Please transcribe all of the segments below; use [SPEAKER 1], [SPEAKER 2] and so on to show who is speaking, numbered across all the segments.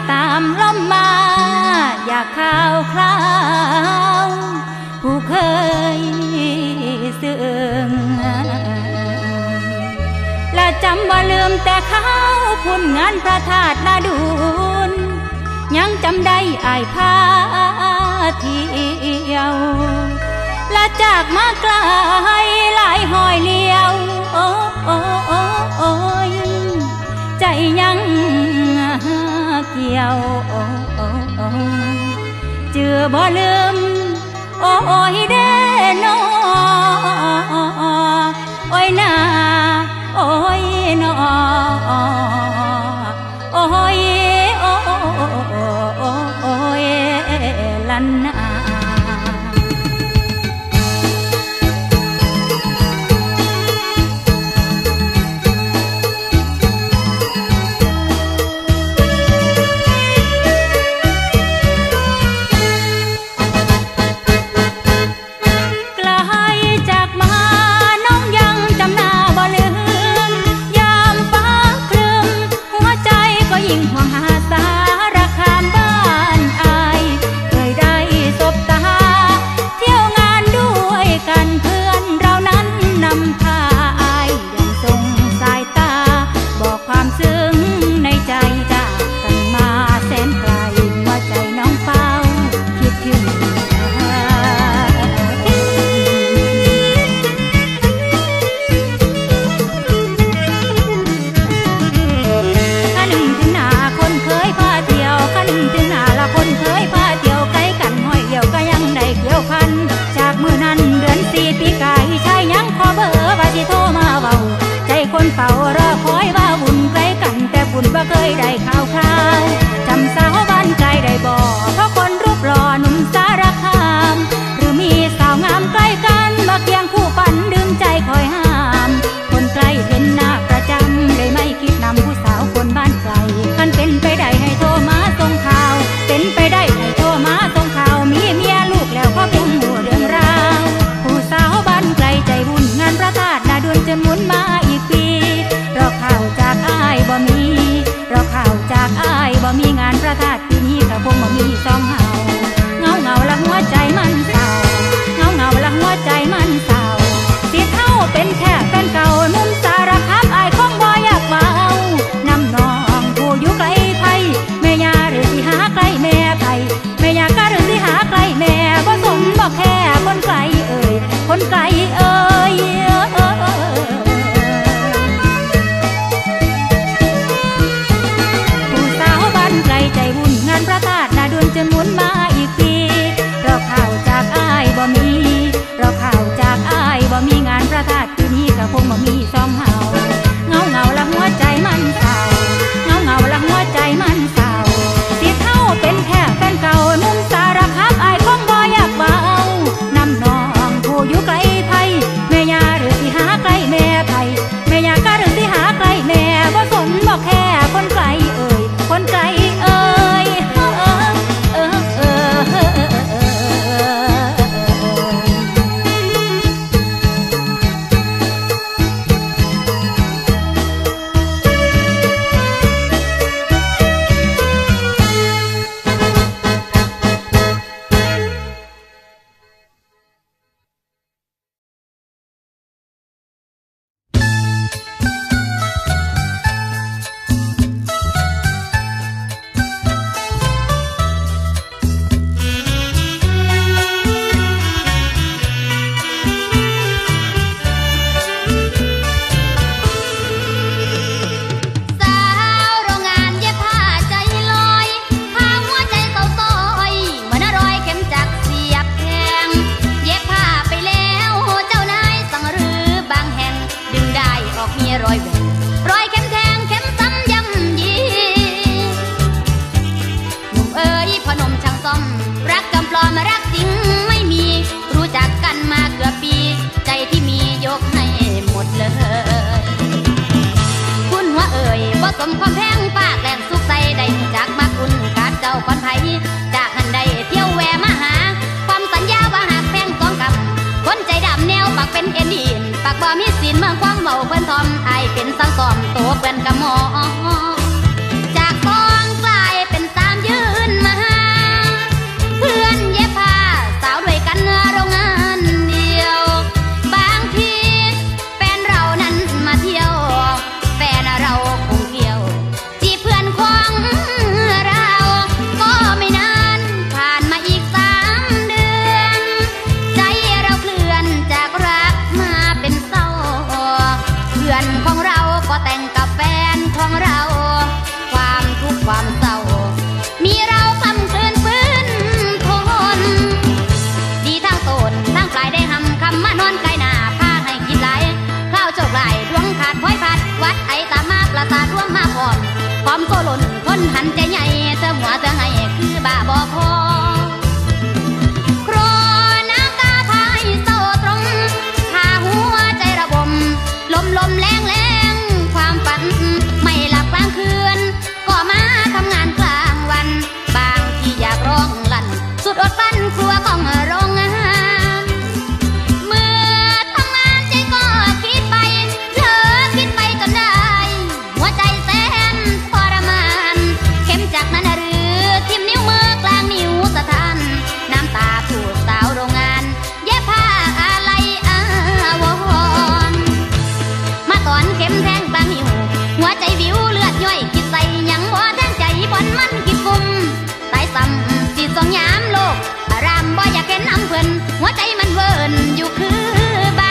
[SPEAKER 1] ตามลมมาอยากข่าวคราวผู้เคยซึ้งและจำว่าลืมแต่เขาพุ่นงานพระธาตุนาดูนยังจำได้อายพาเที่ยวและจากมาไกลหลายหอยเลี้ยวโอ้โอ้โอ้โอ้ยใจยังเกี่ยวโอ้โอ้โอ้เจอบ่ลืมโอ้ยเด้นอโอ้ยนาโอ้ยนอโอ้ยโอ้โอ้ยลันนาเป่ารอคอยว่าบุญไกลกันแต่บุญบ่เคยได้ข่าวคราวจำสาวบ้านไกลได้บ่เพราะคนรูปหล่อหนุ่มสารคามหรือมีสาวงามใกล้กันมาเคียงคู่ฝันดึงใจคอยห้ามคนไกลเห็นหน้าประจำเลยไม่คิดนำผู้สาวคนบ้านไกลมันเป็นไปได้ให้โทรมาส่งข่าวเป็นไปได้ให้โทรมาส่งข่าวมีเมียลูกแล้วก็เพียงหัวเรื่องราวผู้สาวบ้านไกลใจบุญงานพระธาตุนาดูนจนหมุนมาอีกปีรอข่าวจากอ้ายบ่มีรอข่าวจากอ้ายบ่มีงานพระธาตุปีนี้กระพงบ่มีสองเฮาเงาเงาละหัวใจมันเศร้าเงาเงาละหัวใจมันเศร้าสิเท่าเป็นแค่แฟนเก่ามุมสารคามอ้ายคงบ่อยากเว้านำน้องผู้อยู่ไกลไผแม่ยาหรือสิหาไกลแม่ไผแม่ยาก็หรือสิหาไกลแม่บ่สมบ่แค่คนไกลเอ่ยคนไกลเอ่ยใจบุญงานพระธาตุนาดูนจนหมุนมาอีกปีรอข่าวจากอ้ายบ่มีรอข่าวจากอ้ายบ่มีงานพระธาตุปีนี้ก็คงบ่มีสองเฮาเงาเงาละหัวใจมันเศร้าเงาเงาละหัวใจมันเศร้าสิเท่าเป็นแค่แฟนเก่ามุมสารคามอ้ายคงบ่อยากเว้านำน้องผู้อยู่ไกลไผแม่ยาหรือสิหาไกลแม่ไผแม่ยาก็หรือสิหาไกลแม่บ่สนบ่แค่คนไกลเอ่ยคนไกลสมความแพงปากแหลมสุกใสได้จากมาคุณกาดเจ้าก่อนไผจากหันใดเที่ยวแวมาหาความสัญญาว่าหากแพงสองกำคนใจดำแนวปากเป็นเอ็นดินปากบ่มีศีลเมืองความเบาเพื่อนทอมไอเป็นสังตอมตัวเพื่อนกะหมอจากกองกลายเป็นสา
[SPEAKER 2] หันใจใหญ่เธอหัวเธอให้คือบ้าบอพอครอน้ำตาพายเศร้าตรงพาหัวใจระบมลมแรงความฝันไม่หลับกลางคืนก็มาทำงานกลางวันบางที่อยากร้องลั่นสุดอดฟันครัวของโรงงานเมื่อทำงานใจก็คิดไปเธอคิดไปจนได้หัวใจแสนทรมานเข็มจากนั้นหรือทิ่มนิ้วมือกลางนิ้วสะท้านน้ำตาผู้สาวโรงงานเย็บผ้าอะไรอาวรมาตอนเข็มแทงกลางหิวหัวใจวิวเลือดย่อยคิดใส่ยังบ่แทงใจบอนมันคิดกุมตายซ้ำสิสองยามโลกอารามบ่อยากเห็นน้ำเพิ่นหัวใจมันเวิร์นอยู่คือบ้า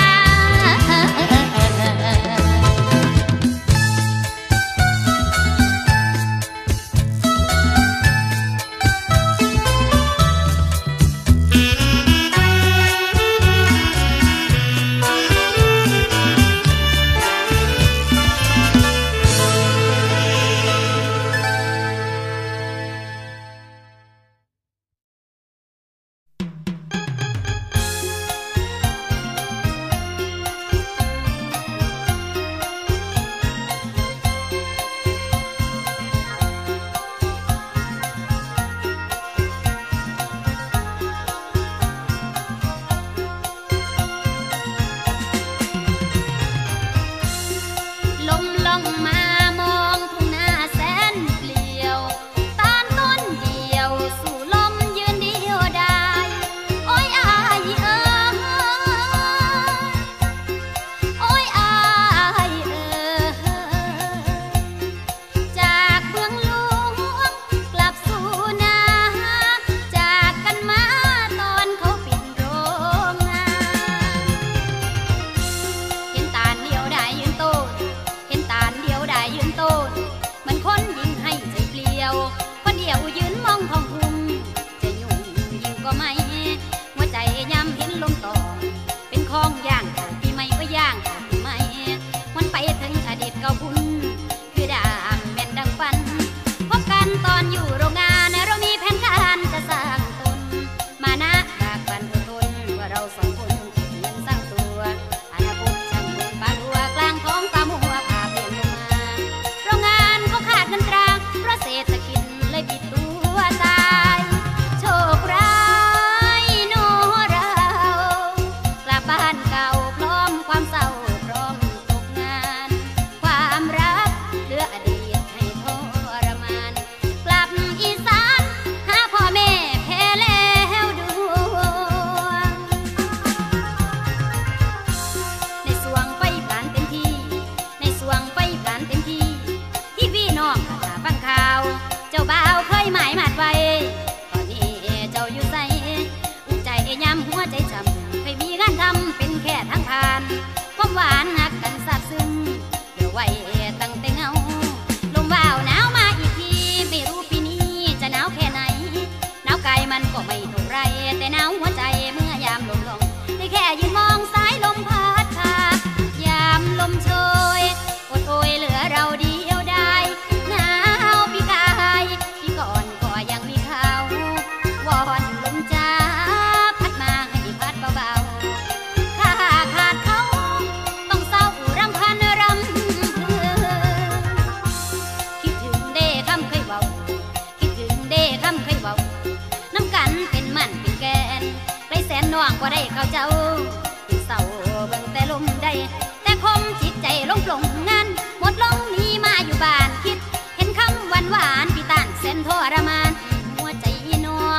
[SPEAKER 2] ก็ได้เข้าเจ้าติดเศร้าเบิ่งแต่ลมได้แต่คมจิตใจลงปลงงานหมดลงนี้มาอยู่บ้านคิดเห็นคำหวานพี่ต้านเส้นทรมานหัวใจน้อง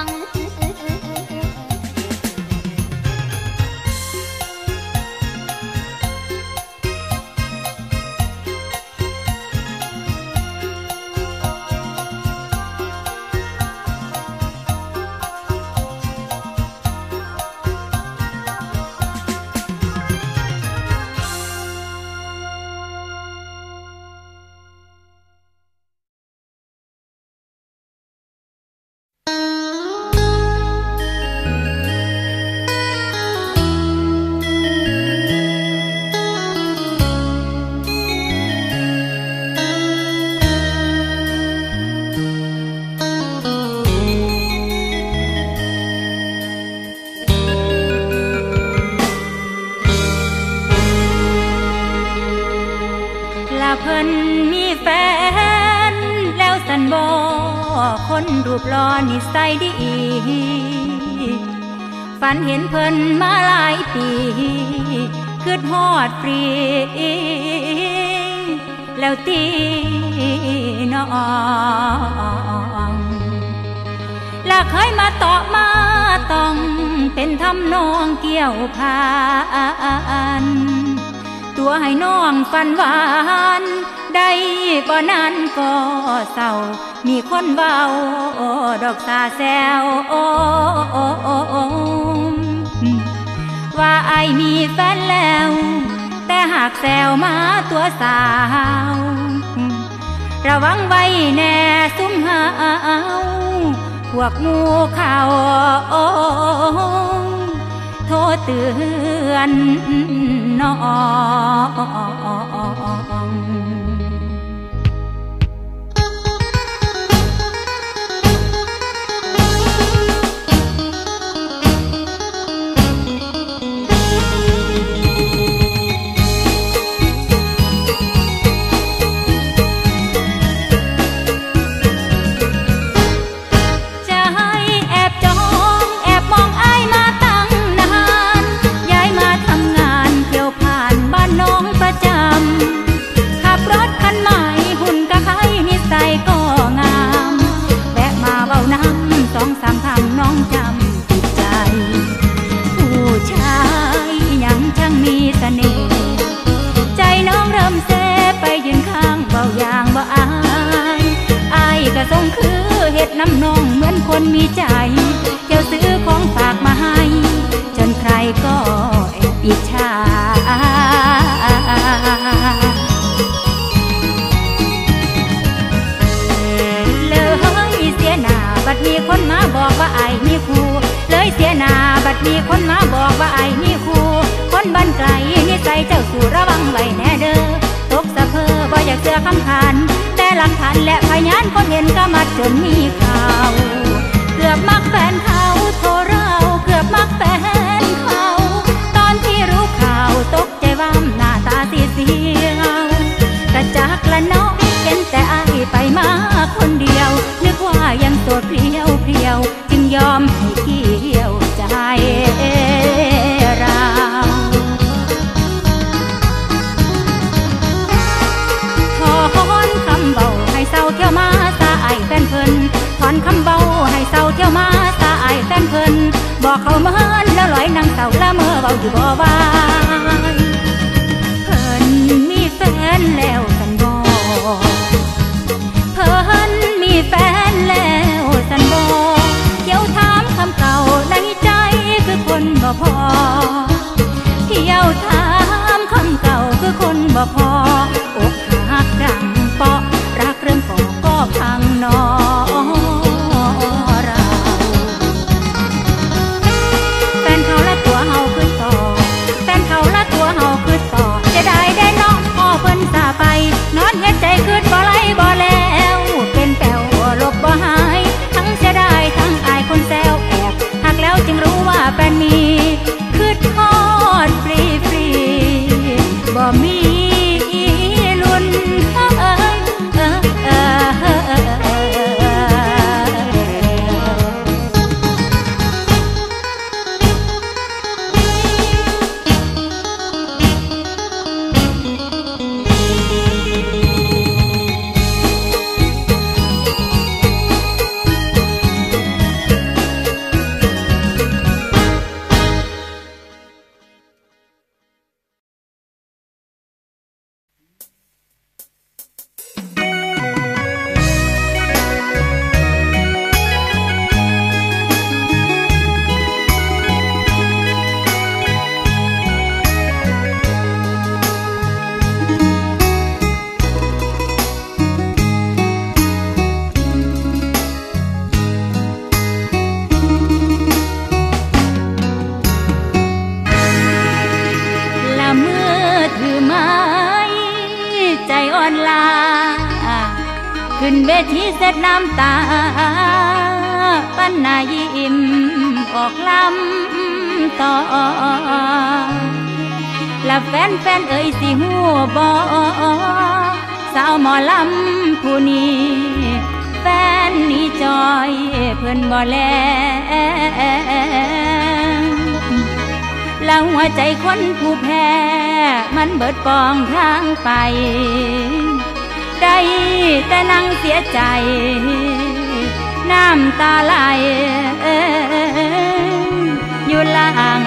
[SPEAKER 1] พิ่นมีแฟนแล้วสันบ่คนรูปหล่อนิสัยดีฝันเห็นเพิ่นมาหลายปีคืดฮอดฟรีแล้วตีน้องและเคยมาต่อมาต้องเป็นทำนองเกี่ยวพานตัวให้น้องฝันหวานได้บ่นานก็เศร้ามีคนเบาดอกสาแซวว่าไอมีแฟนแล้วแต่หากแซวมาตัวสาวระวังไว้แน่ซุ่มหาวพวกงูเข้าโทษเตือนน้องส่งคือเฮ็ดน้ำนองเหมือนคนมีใจเจ้าซื้อของฝากมาให้จนใครก็แอบอิจฉาเลยเสียหน้าบัดมีคนมาบอกว่าไอ้มีคู่เลยเสียหน้าบัดมีคนมาบอกว่าไอ้มีคู่คนบ้านไกลนิสัยเจ้าสู่ระวังไว้แน่เด้อตกสะเพอบ่อยากเสือคำขานแต่หลักฐานและพยานคนเห็นก็มัดจนมีข่าวเกือบมักแฟนเขาโทรเราเกือบมักแฟนเขาตอนที่รู้ข่าวตกใจว่าหน้าตาเสียวกระจากละเนาะเป็นแต่อายไปมาคนเดียวนึกว่ายังโสดเพลียวจึงยอมให้เกี่ยวใจเราถอนคำเบาให้เศร้าเที่ยวมาสาไอแฟนเพิ่นถอนคำเบาให้เศร้าเที่ยวมาสาไอแฟนเพิ่นบอกเขาเมินแล้วลอยนางเศร้าละเมื่อเบาอยู่บ่วายเพิ่นมีแฟนแล้วสันบ่เพิ่นมีแฟนแล้วสันบ่เที่ยวถามคำเก่าในใจคือคนบ่พอเที่ยวถามคำเก่าคือคนบ่พอกหักดังเปาะรักเริ่มก็พังนอเราแฟนเขาละตัวเฮาคือต่อแฟนเขาละตัวเฮาคือต่อจะได้น้องพ่อเพิ่นสาไปนอนเฮ็ดใจคือบ่ไหลบ่แล้วเป็นแป้วลบบ่หายทั้งเสียดายทั้งอายคนแซวแอบหักแล้วจึงรู้ว่าแฟนมีคือทอดฟรีบ่มีขึ้นเวทีเสร็จน้ำตาปันนายิ้มออกลำต่อและแฟนเอ่ยสิหัวบ่สาวหมอลำผู้นี้แฟนนี่จอยเพิ่นบ่แลแล้วหัวใจคนผู้แพ้มันเบิดปองทางไปได้แต่นั่งเสียใจน้ำตาไหลอยู่หลัง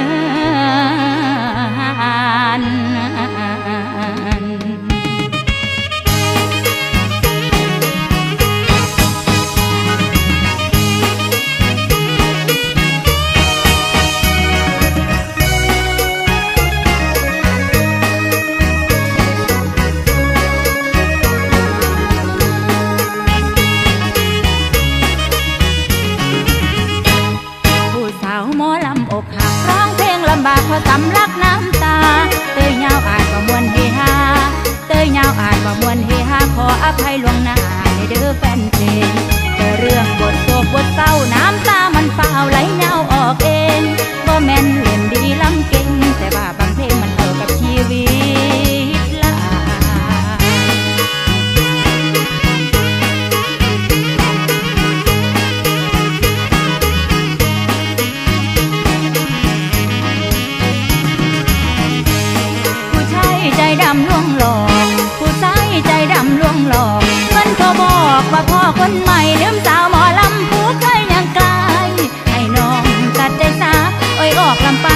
[SPEAKER 1] พอสำลักน้ำตาเตยยาวอาจบ่มวนเฮฮาเตยยาวอาจบ่มวนเฮฮาขออภัยล่วงหน้าในเด้อแฟนเพลงแต่เรื่องบทโศกบทเศร้าน้ำตามันเปล่าไหลยาวออกเองบ่แม่นเล่นดีลำเก่งแต่ว่าบางเพลงมันเข้ากับชีวิตหลายใจดำลวงหลอกผู้ชายใจดำลวงหลอกมันก็บอกว่าพ่อคนใหม่ลืมสาวหมอลำผู้เคยยังไกลให้น้องตัดใจซะอ้อยออกลำไป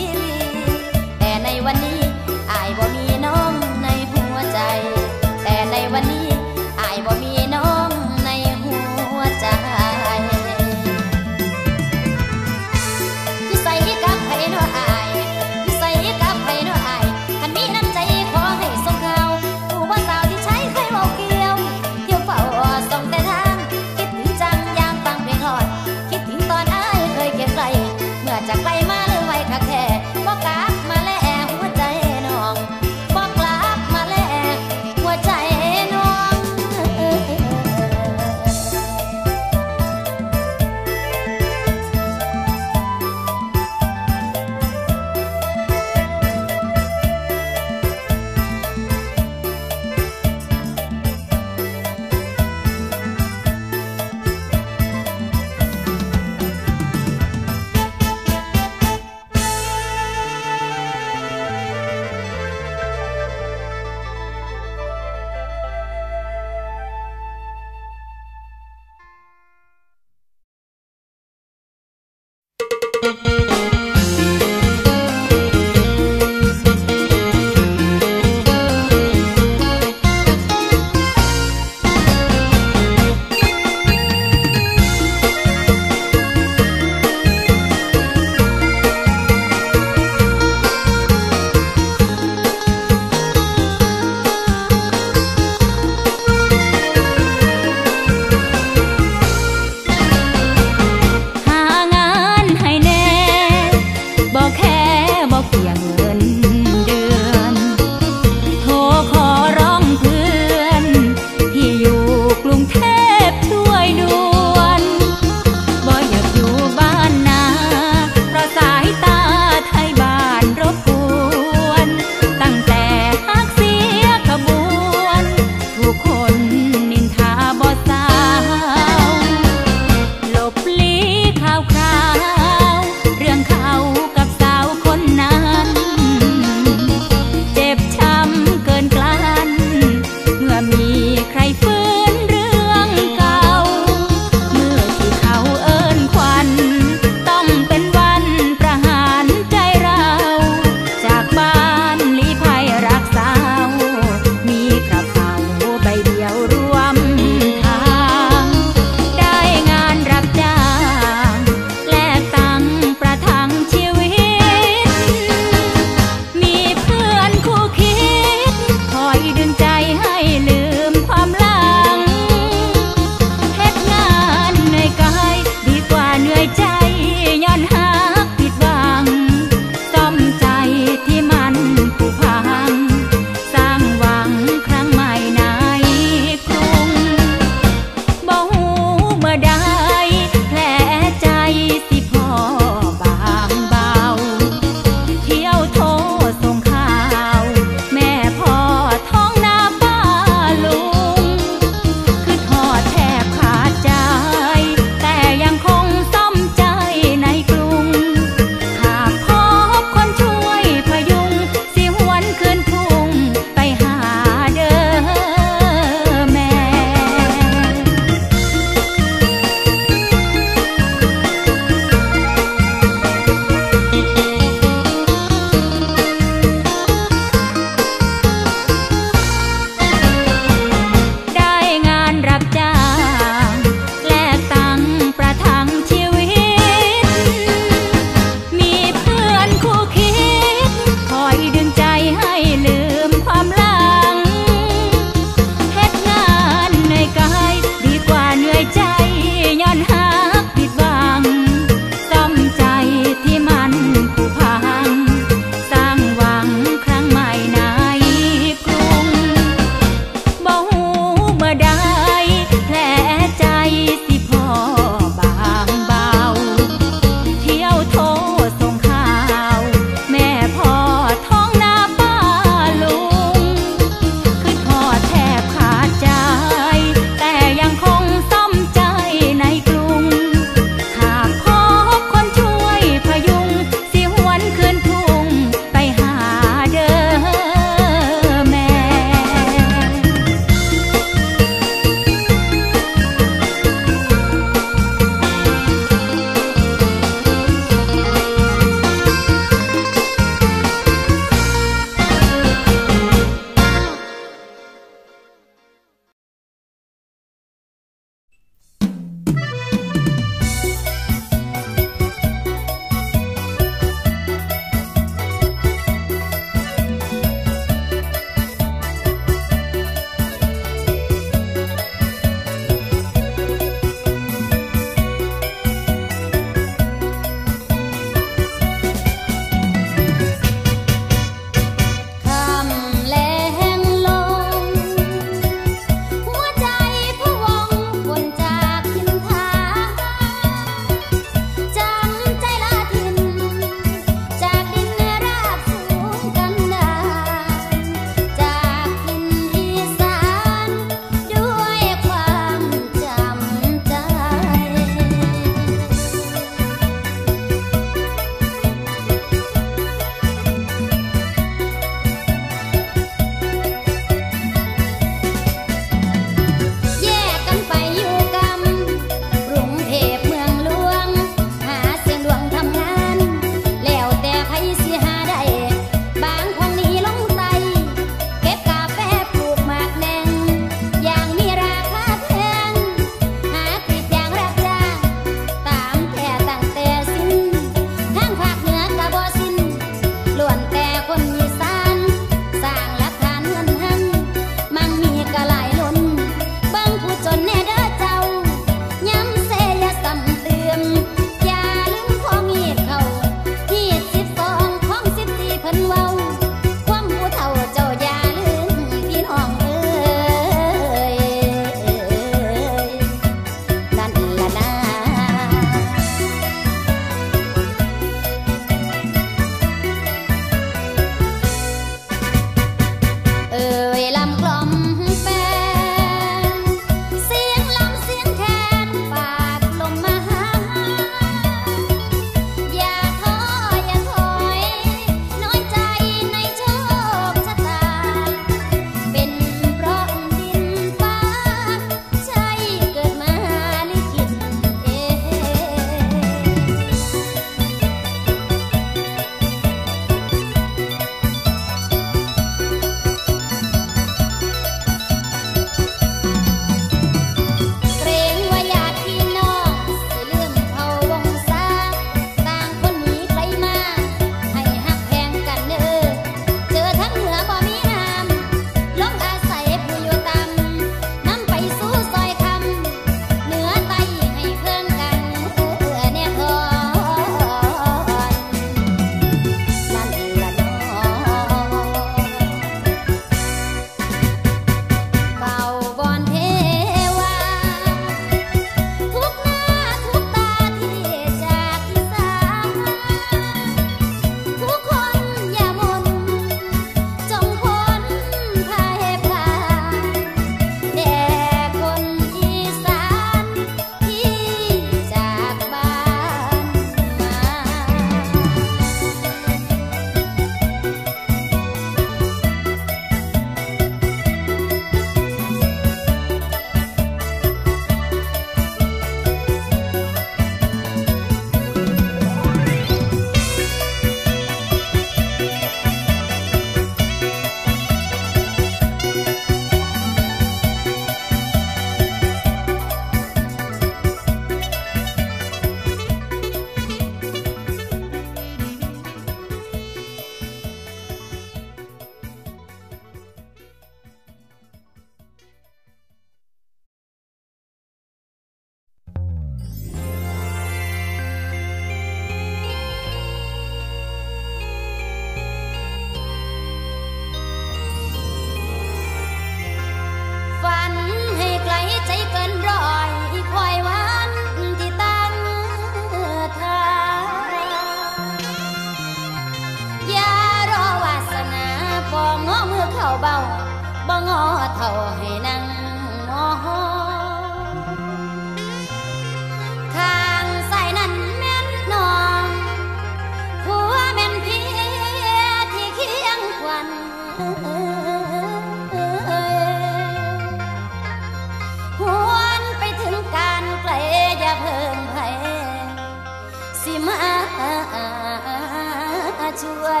[SPEAKER 2] ช่วย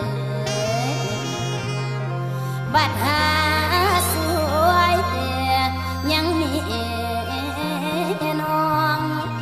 [SPEAKER 2] บัดหาสวยแต่ยังมีน้อง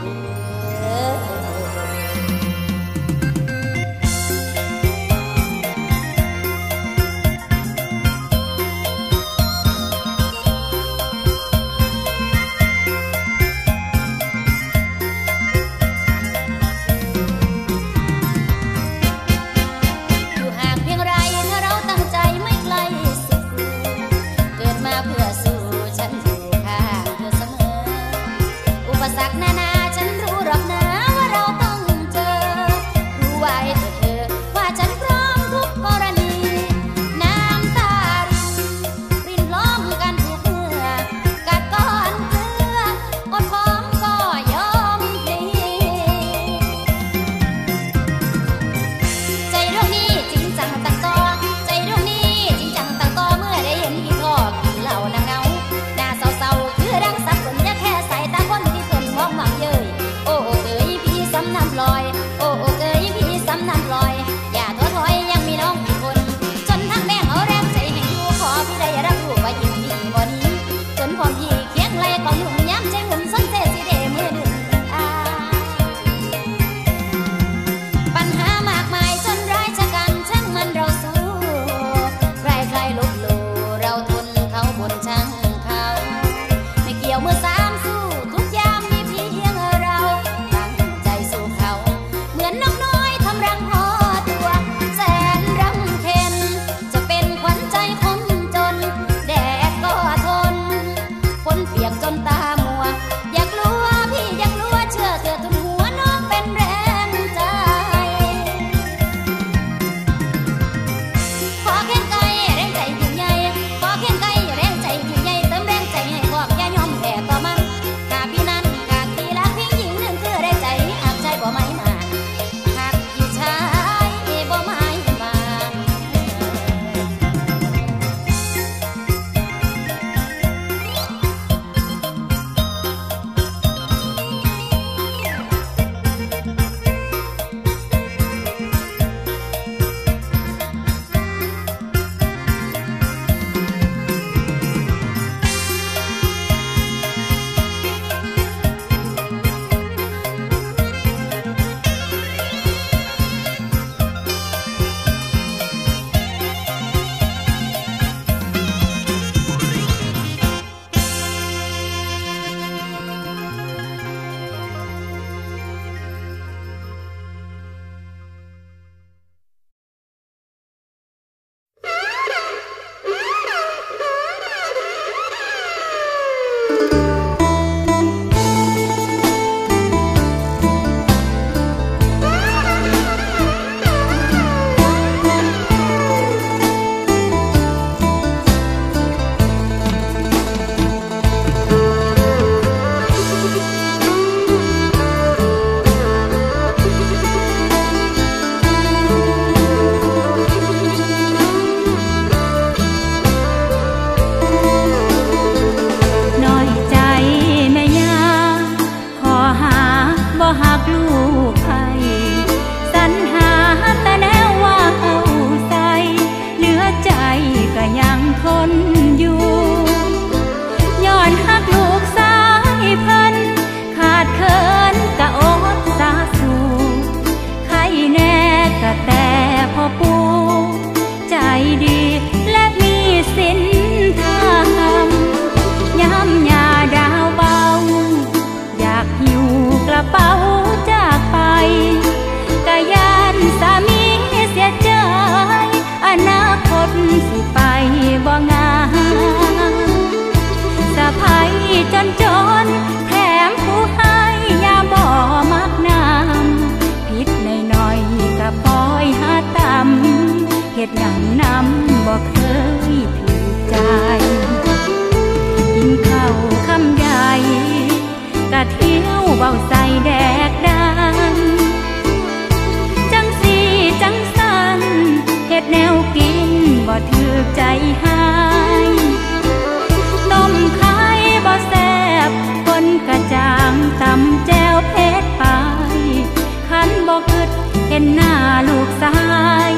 [SPEAKER 1] ดหยังนำบ่เคยถูกใจกินข้าวคำใหญ่กะเที่ยวเบาใส่แดกดังจังสีจังสันเฮ็ดแนวกินบ่ถูกใจหายต้มไข่บ่แซ่บคนกระจ่างตำแจ่วเผ็ดไปคันบ่คิดเห็นหน้าลูกสาย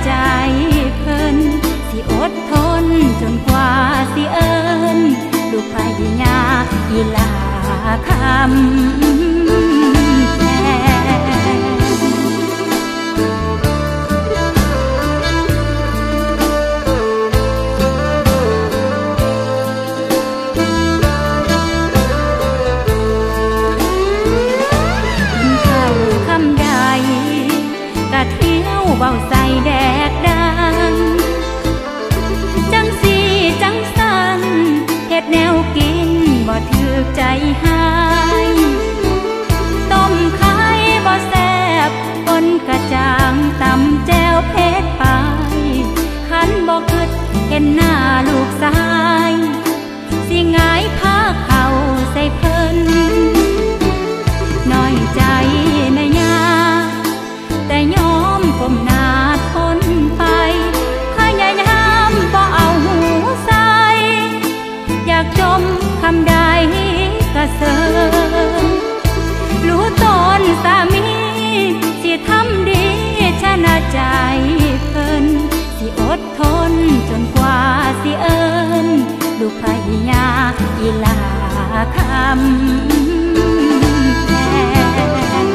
[SPEAKER 1] ใจเพิ่นสิอดทนจนกว่าสิเอิ้นลูกพญาอีลาคำแพงเบาใส่แดกดังจังสีจังสันเฮ็ดแนวกินบ่ถูกใจหายต้มไข่บ่แซ่บปนกระจ่างตำแจ่วเผ็ดไปคันบ่คิดเห็นหน้าลูกชายสิหงายผ้าเข่าใส่เพิ่นน้อยใจในยาแต่ยอมก้มหน้าทนไปพยายามบ่เอาหูใส่อยากจมคำใดกระเซิงรู้ตนสามีสิทำดีชนะใจเพิ่นสิอดทนจนกว่าสิเอิ้นลูกพญาอีลาคำแพง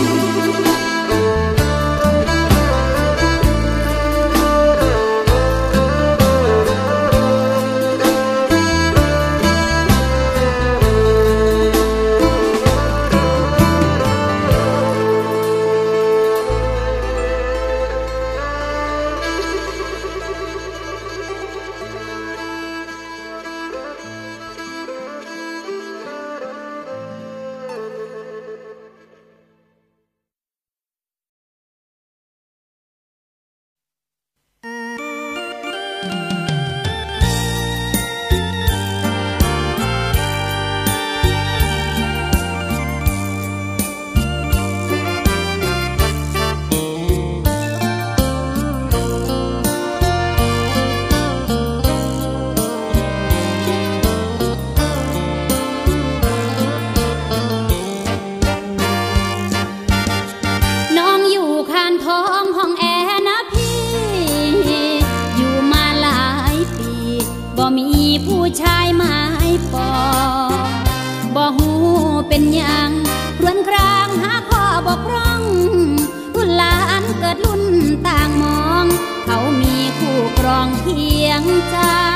[SPEAKER 1] ผู้ชายไม้ปอบ่หูเป็นหยังครวญครางหาข้อบกพร่องรุ่นหลานเกิดรุ่นต่างมองเขามีคู่ครองเคียงใจ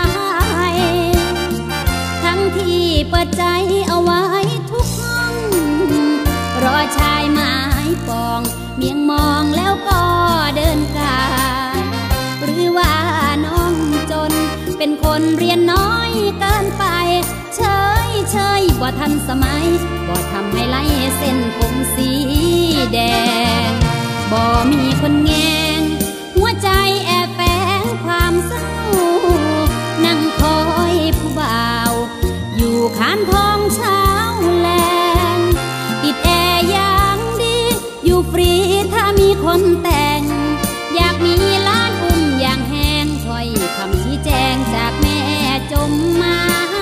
[SPEAKER 1] ทั้งที่เปิดใจเอาไว้ทุกห้องรอชายไม้ปองเมียงมองแล้วก็เดินกายหรือว่าน้องจนเป็นคนเรียนน้อยเกินไปเฉยบ่ทันสมัยบ่ทำให้ไล่เส้นผมสีแดงบ่มีคนแงงหัวใจแอบแฝงความเศร้านั่งคอยผู้บ่าวอยู่ข้างท้องเช้าแลงติดแอร์อย่างดีอยู่ฟรีถ้ามีคนแต่งอยากมีล้านอุ้มอย่างแห้งถ้อยคำชี้แจงจากแม่จมมา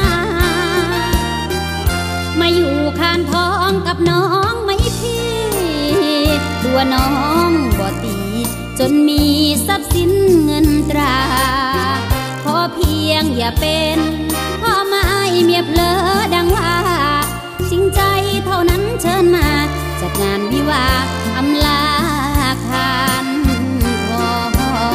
[SPEAKER 1] อยู่ข้างท้องกับน้องไม่พี่ตัวน้องบ่ตีจนมีทรัพย์สินเงินตราขอเพียงอย่าเป็นพ่อไม้เมียเพลอดังว่าจริงใจเท่านั้นเชิญมาจัดงานวิวาห์อำลาคานทอง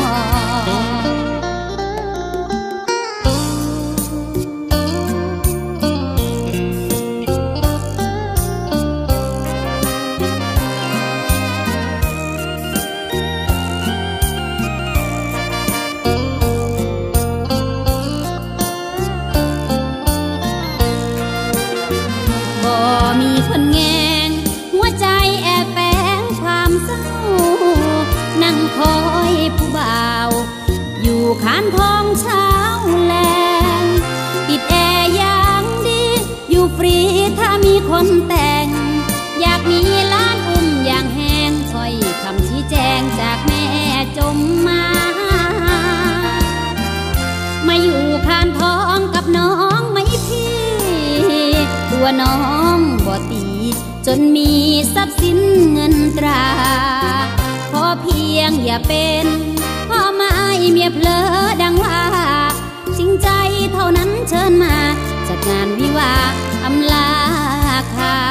[SPEAKER 1] มีคนแงงหัวใจแอบแฝงความเศร้านั่งคอยผู้บ่าวอยู่ข้างท้องเช้าแลงติดแอร์อย่างดีอยู่ฟรีถ้ามีคนแต่งอยากมีล้านอุ้มอย่างแห้งถ้อยคำชี้แจงจากแม่จมมาอยู่ข้างท้องกับน้องไม่พี่ตัวน้องบ่ตีจนมีทรัพย์สินเงินตราขอเพียงอย่าเป็นพ่อ
[SPEAKER 2] เมียเพลอดังว่าจริงใจเท่านั้นเชิญมาจัดงานวิวาห์อำลาคา